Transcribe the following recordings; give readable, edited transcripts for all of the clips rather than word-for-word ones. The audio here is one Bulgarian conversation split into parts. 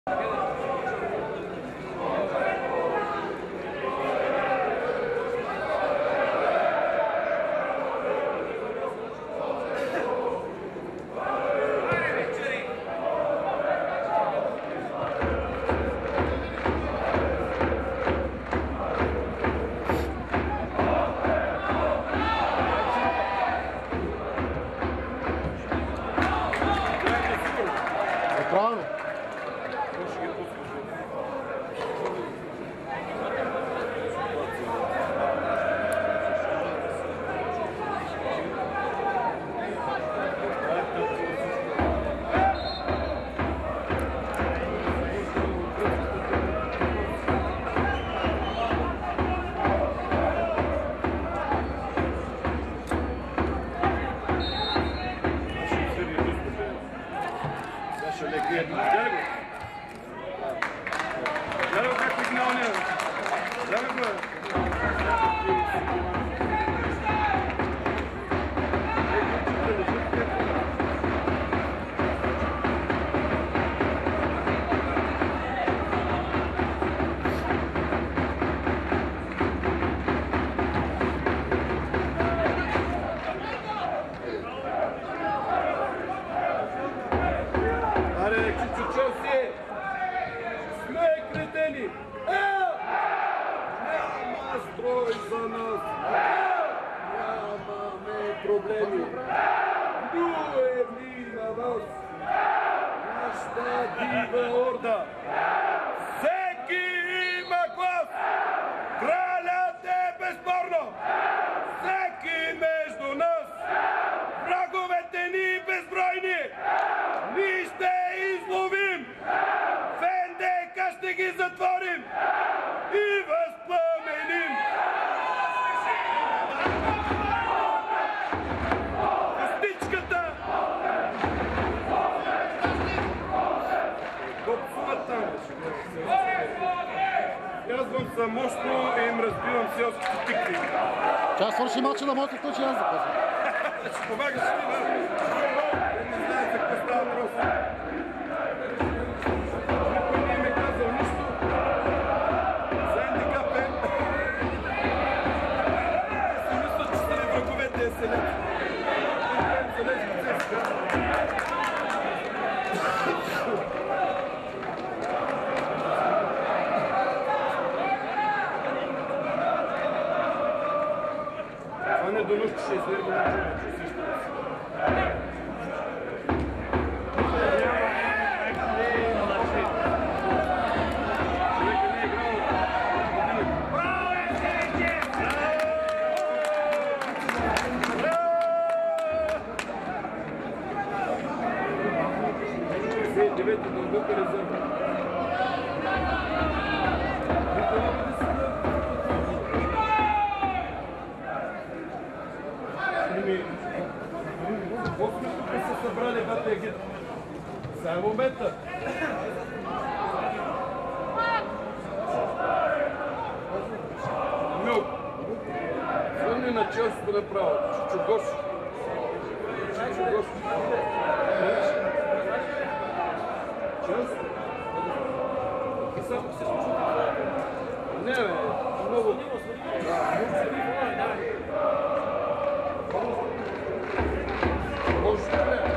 Тя свърши мача да може да включи аз да казвам. Ще помагаш ли, да? Не знае за какво става въпрос. Никой не им е казал нищо. За хендикапе. Си мисля, че са ли врагове тези селеци. Селеци цеска. Не думаш, че ще излезе на човече, също да си. Човека не е играл от девети дълбока резерва. Колко тук са събрали бате агит? Сега е момента. Милк. Звънни на Челси го направо. Чучугош. Чучугош. Челси? И само се случва. Не, бе. Много. Може да бе.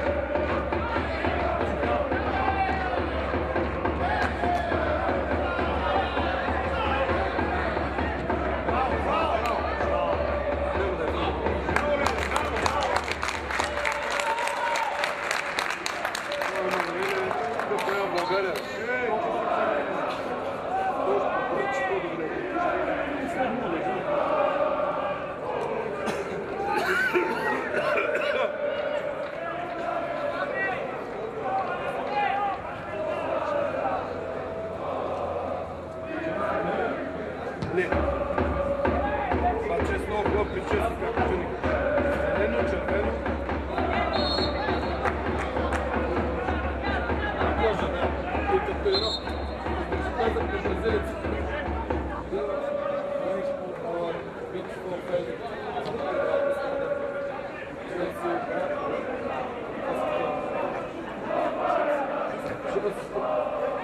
Не. Това честно огло причеси, както че никога. Зелено, червено. Кожа. И татуировка. Ще казах на бразилеците. Ще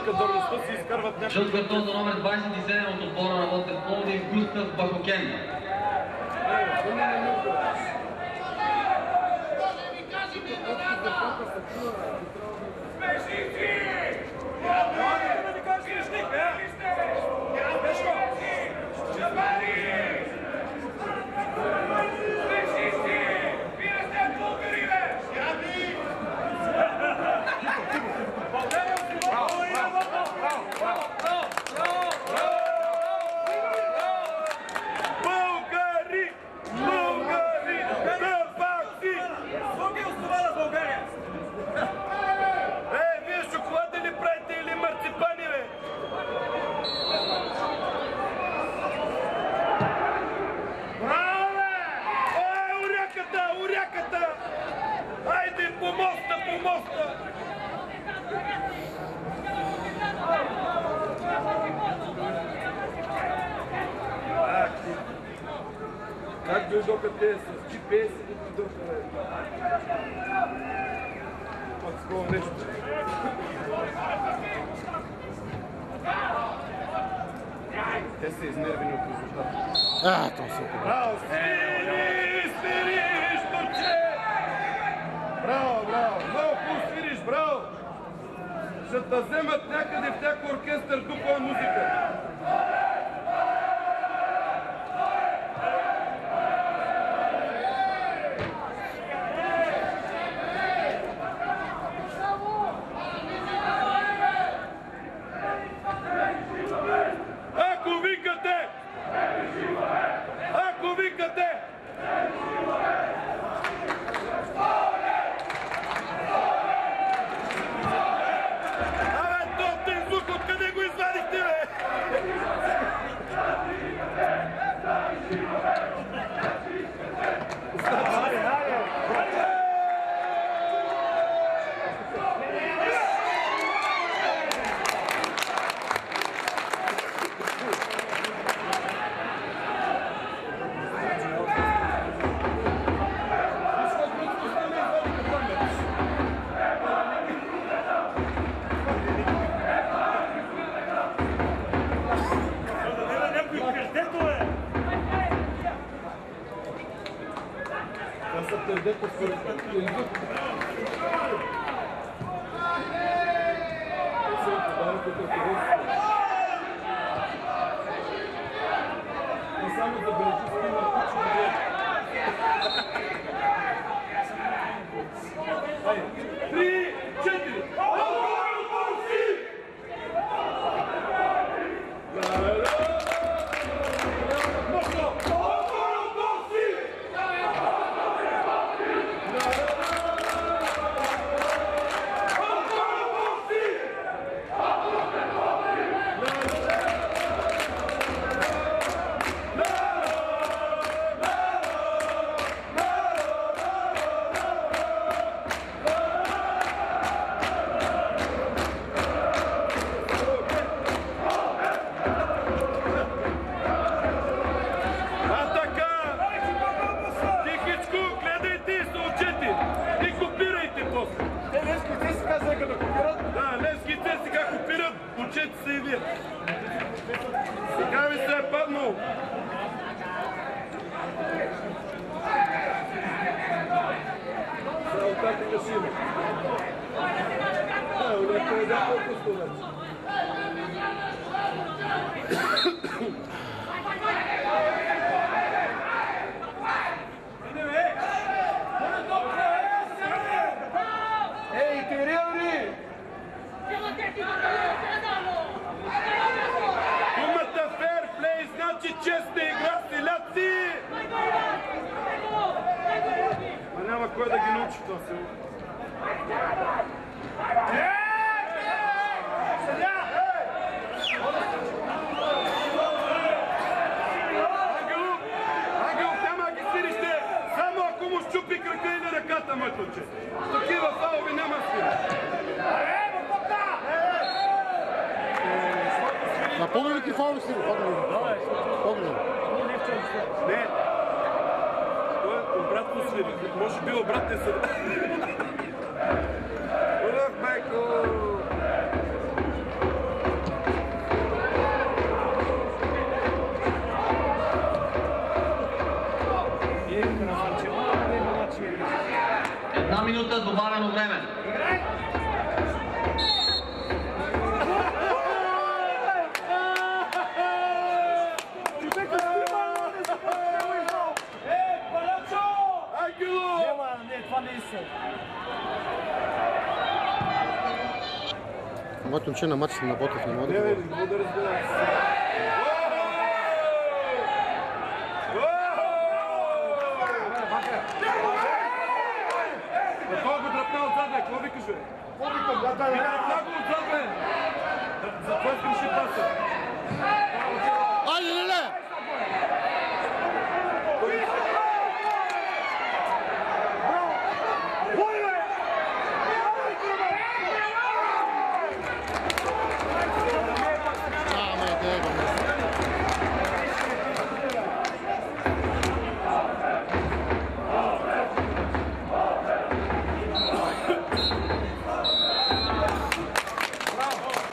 кадърността си изкарват някакви. Жълт картон за номер 27 от отбора на Ботев Пловдив, Густав Бахокен. Как дойдоха те с GPS и дойдоха? Пак такова нещо. Те са изнервени от резултата. То се Браво! Свириш, турче! Браво, браво! Много хубаво свириш, браво! Ще те вземат някъде в някой оркестър дупа музика. Ако викате! Абе, топтен звук, откъде го извадихте, бе? Сега ви се е паднал. За оттатъка си има. Да, улеко е да по-пусто вече. Ей, Кирил! Думата фейрплей значи честна игра, селяци! Ма няма кой да ги научи това село. Ангел, няма ги свирище! Само ако му щупи крака или ръката, мътълче. Такива фалови няма свири. На по-велики фаули си го по-големи. Не. Това е обратно свири. Може би обратен свири. Урах, майко! се. Моето момче на матч на Ботев не мога да говоря. Не мога да разбирам. Той го дръпна отзад, какво викаш, бе? Какво викам?